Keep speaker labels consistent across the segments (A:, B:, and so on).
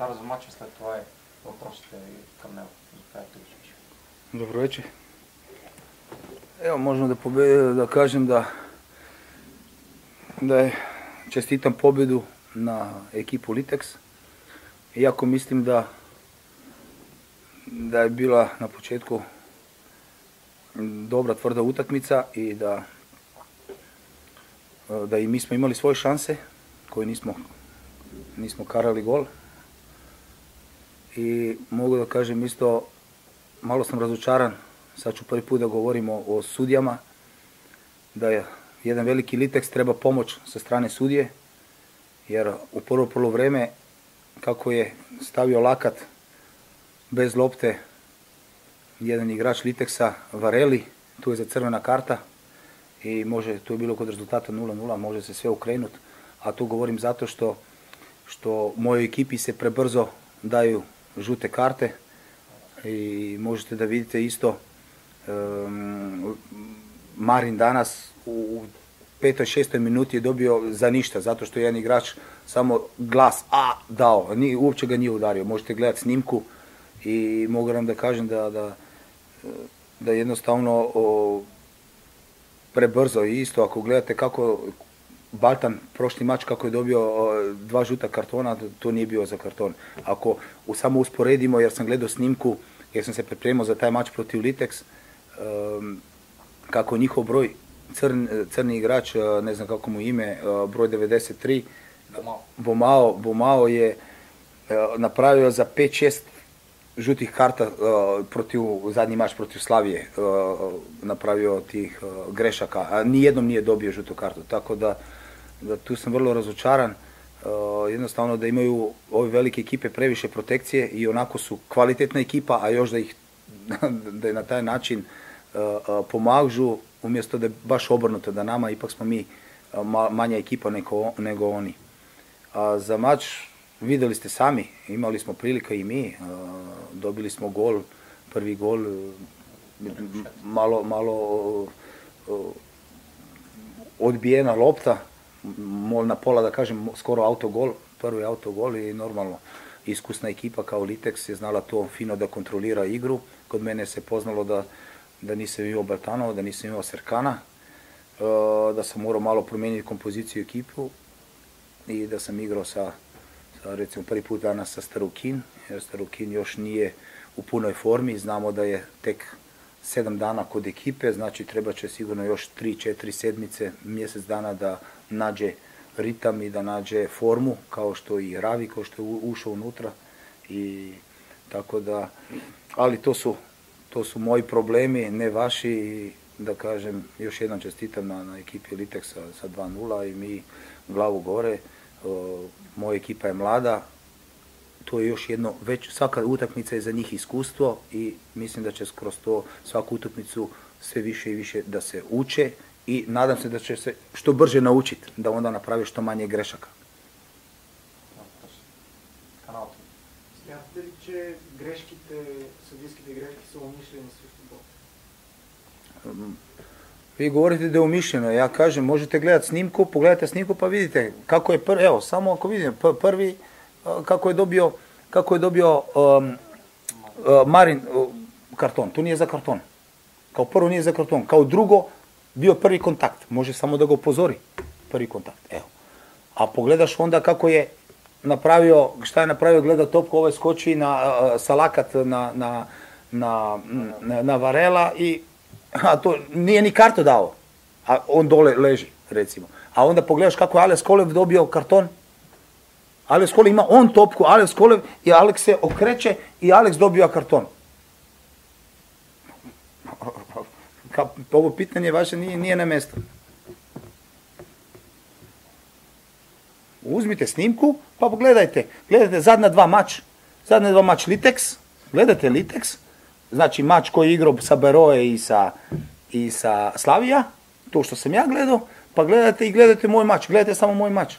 A: коментар за матча, след това е въпросите към него.
B: Dobro večer. Evo, možemo da kažem da čestitam pobjedu na ekipu Litex. Iako mislim da je bila na početku dobra tvrda utakmica i da i mi smo imali svoje šanse koje nismo karali gol. I mogu da kažem isto, malo sam razočaran, sad ću prvi put da govorimo o sudijama, da je jedan veliki Litex treba pomoć sa strane sudije, jer u prvo poluvreme kako je stavio lakat bez lopte jedan igrač Litexa, Vareli, tu je za crvena karta i tu je bilo kod rezultata 0:0, može se sve ukrenuti, a tu govorim zato što mojoj ekipi se prebrzo daju žute karte i možete da vidite isto Marin danas u 5. 6. minuti je dobio za ništa, zato što je jedan igrač samo glas A dao, uopće ga nije udario. Možete gledati snimku i mogu vam da kažem da jednostavno prebrzo i isto ako gledate kako Baltan prošli mač kako je dobio 2 žuta kartona, to nije bio za karton. Ako samo usporedimo, jer sam gledao snimku, jer sam se pripremao za taj mač protiv Litex, kako njihov broj, crni igrač, ne znam kako mu ime, broj 93, Bomao je napravio za 5-6 žutih karta zadnji mač protiv Slavije, napravio tih grešaka, a nijednom nije dobio žutu kartu, tako da tu sam vrlo razočaran, jednostavno da imaju ove velike ekipe previše protekcije i onako su kvalitetna ekipa, a još da je na taj način pomažu, umjesto da je baš obrnuto, da nama ipak smo mi manja ekipa nego oni. A za mač vidjeli ste sami, imali smo prilika i mi, dobili smo gol, prvi gol, malo odbijena lopta, na pola da kažem skoro autogol, prvi autogol i normalno iskusna ekipa kao Litex je znala to fino da kontrolira igru. Kod mene se poznalo da nisam imao Baltanova, da nisam imao Serkana, da sam morao malo promijeniti kompoziciju ekipu i da sam igrao sa recimo prvi put danas sa Starukin, jer Starukin još nije u punoj formi, znamo da je tek 7 dana kod ekipe, znači treba će sigurno još 3-4 sedmice, mjesec dana da nađe ritam i da nađe formu, kao što i Ravi, kao što je ušao unutra. I tako da, ali to su moji problemi, ne vaši, i da kažem, još jednom čestitam na ekipi Litexa sa 2:0 i mi glavu gore. Moja ekipa je mlada, to je još jedno, već svaka utakmica je za njih iskustvo i mislim da će kroz to svaku utakmicu sve više i više da se uče i nadam se da će se što brže naučiti, da onda napravi što manje grešaka.
C: Смятате ли, че съдийските грешки са умишлени срещу Бог?
B: Vi govorite da je umišljeno, ja kažem, možete gledati snimku, pogledajte snimku pa vidite kako je prvi, evo, samo ako vidite, prvi, kako je dobio Marin karton, to nije za karton. Kao prvo nije za karton, kao drugo bio prvi kontakt, može samo da ga upozori, prvi kontakt, evo. A pogledaš onda kako je napravio, šta je napravio, gleda topku, ovaj skoči sa lakat na Varela a to nije ni kartu dao, a on dole leži, recimo. A onda pogledaš kako je Alex Kolev dobio karton, Alex Kolev ima on topku, Alex Kolev i Alex se okreće i Alex dobio karton. Ovo pitanje vaše nije na mjestu. Uzmite snimku pa pogledajte. Gledajte zadnja dva mač Litex, gledajte Litex, znači mač koji je igrao sa Beroe i sa Slavija, to što sam ja gledao, pa gledajte i gledajte moj mač, gledajte samo moj mač.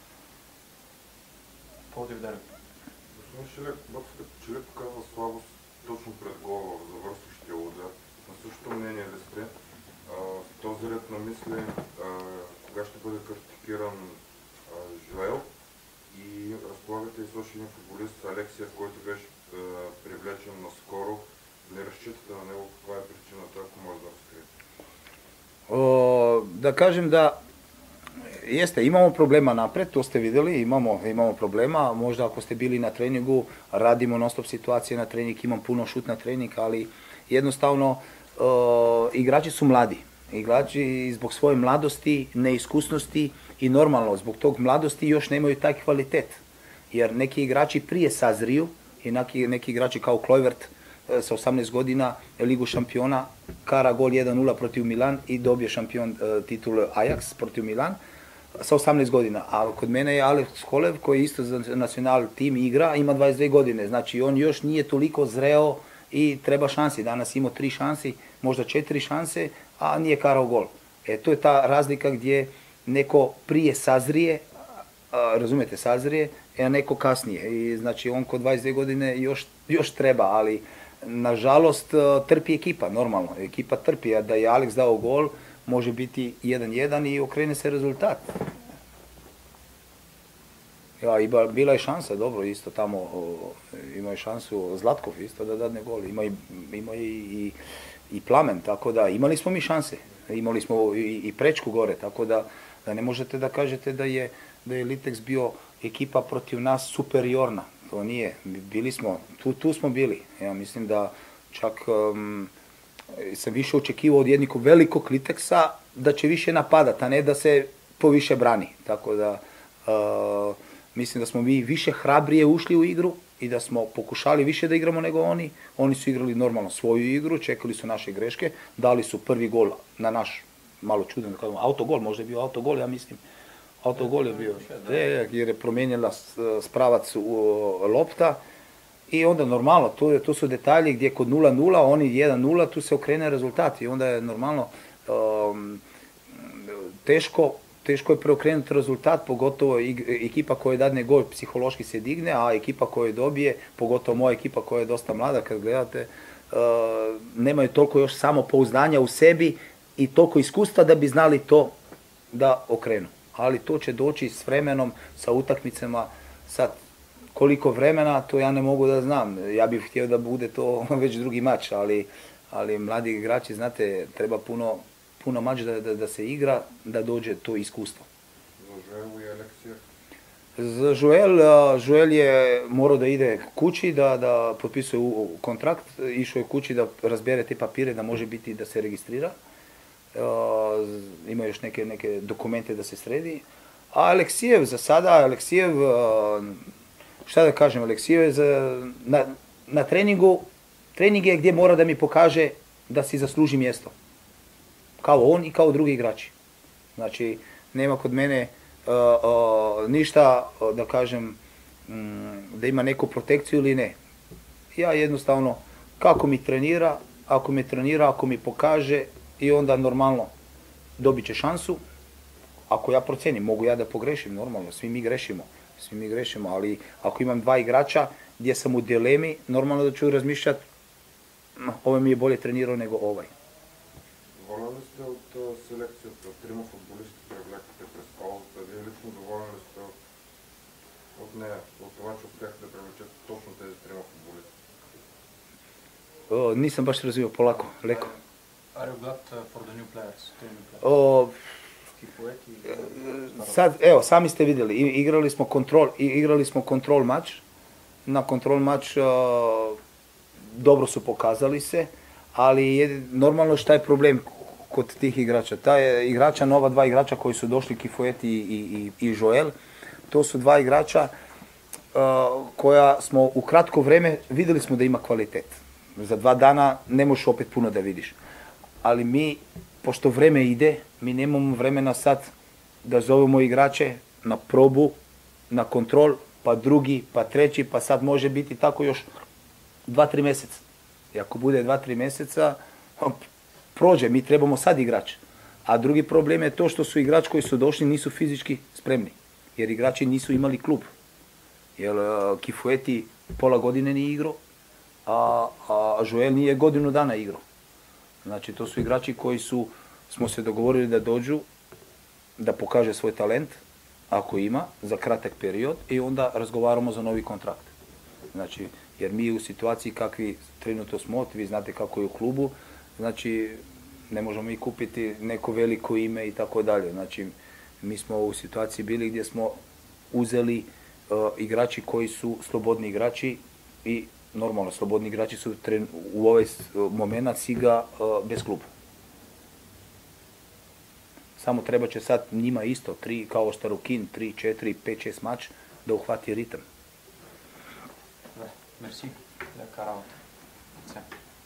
D: Господин Шилек, Чилек показва слабост точно пред гола, завършващия удар. На същото мнение ли сте? В този ред на мисли, кога ще бъде картикиран Жоел и условията и с още един футболист, Алексиев, който беше привлечен наскоро. Не разчитате на него, каква е причината, ако може да разкриете?
B: Da kažem da jeste, imamo problema napred, to ste vidjeli, imamo problema, možda ako ste bili na treningu, radimo non stop situacije na trening, imam puno šut na trening, ali jednostavno igrači su mladi. Igrači zbog svoje mladosti, neiskusnosti i normalno zbog tog mladosti još nemaju taj kvalitet. Jer neki igrači prije sazriju i neki igrači kao Kluivert sa 18 godina Ligu šampiona, kara gol 1-0 protiv Milan i dobije šampion titul Ajax protiv Milan sa 18 godina. A kod mene je Alex Kolev koji isto za nacional tim igra, ima 22 godine. Znači on još nije toliko zreo i treba šansi. Danas imao 3 šansi, možda 4 šanse, a nije karao gol. To je ta razlika gdje neko prije sazrije, razumijete, sazrije, a neko kasnije. I znači on kod 22 godine još treba, ali nažalost trpi ekipa, normalno. Ekipa trpi, a da je Alex dao gol, može biti 1-1 i okrene se rezultat. Ja, i bila je šansa, dobro, isto tamo imao je šansu Zlatkov isto da dadne gol, ima i Plamen, tako da imali smo mi šanse. Imali smo i Prečku gore, tako da ne možete da kažete da je Litex bio ekipa protiv nas superiorna. To nije. Bili smo, tu smo bili. Ja mislim da čak sam više očekivao od jednog velikog Litexa da će više napadati, a ne da se poviše brani. Tako da mislim da smo mi više hrabrije ušli u igru i da smo pokušali više da igramo nego oni. Oni su igrali normalno svoju igru, čekali su naše greške, dali su prvi gol na naš, malo čudno, autogol, možda je bio autogol, ja mislim. Autogol je bio, jer je promijenila spravac lopta i onda normalno, to su detalji gdje kod 0-0, oni 1-0, tu se okrene rezultat i onda je normalno teško je preokrenuti rezultat, pogotovo ekipa koja dadne gol psihološki se digne, a ekipa koja dobije, pogotovo moja ekipa koja je dosta mlada, kad gledate, nemaju toliko još samopouzdanja u sebi i toliko iskustva da bi znali to da okrenu. Ali to će doći s vremenom, sa utakmicama, sad koliko vremena, to ja ne mogu da znam. Ja bih htio da bude to već drugi mač, ali mladi igrači, znate, treba puno mač da se igra, da dođe to iskustvo.
D: Za Joel i Aleksija?
B: Za Joel je morao da ide kući, da potpisuje kontrakt, išao je kući da razbere te papire, da može biti da se registrira. Ima još neke dokumente da se sredi. A Aleksijev za sada, šta da kažem, Aleksijev je na treningu, trening je gdje mora da mi pokaže da si zasluži mjesto. Kao on i kao drugi igrači. Znači, nema kod mene ništa, da kažem, da ima neku protekciju ili ne. Ja jednostavno, kako mi trenira, ako mi pokaže, i onda normalno dobit će šansu. Ako ja procenim, mogu ja da pogrešim, normalno, svi mi grešimo, ali ako imam 2 igrača gdje sam u dilemi, normalno da ću razmišljati, ovaj mi je bolje trenirao nego ovaj.
D: Доволен ли сте от селекцията? 3 футболисти привлекате през паузата. Вие лично доволен ли сте от нея? От това, че успяхте да привлечете точно тези 3 футболисти?
B: Nisam baš razumio, polako, leko.
A: Are you glad for the new players?
B: Sad, evo, sami ste vidjeli, igrali smo kontrol mač. Na kontrol mač dobro su pokazali se, ali normalno šta je problem kod tih igrača. Nova 2 igrača koji su došli, Kifueti i Joel, to su 2 igrača koja smo u kratko vrijeme vidjeli smo da ima kvalitet. Za 2 dana ne možeš opet puno da vidiš. Ali mi, pošto vrijeme ide, mi nemamo vremena sad da zovemo igrače na probu, na kontrol, pa drugi, pa treći, pa sad može biti tako još 2-3 mjeseca. I ako bude 2-3 mjeseca, prođe, mi trebamo sad igrač. A drugi problem je to što su igrači koji su došli nisu fizički spremni, jer igrači nisu imali klub. Jer Kifueti pola godine nije igrao, a Joel nije godinu dana igrao. Znači, to su igrači koji smo se dogovorili da dođu, da pokaže svoj talent ako ima, za kratak period i onda razgovaramo za novi kontrakt. Znači, jer mi u situaciji kakvi trenutno smo, vi znate kako je u klubu, znači ne možemo mi kupiti neko veliko ime i tako dalje. Znači, mi smo u situaciji bili gdje smo uzeli igrači koji su slobodni igrači i normalno, slobodni igrači su u ovaj moment siga bez kluba. Samo treba će sad njima isto, 3 kao Starukin, 3, 4, 5, 6 mač da uhvati ritam.
A: Merci. Le Carao.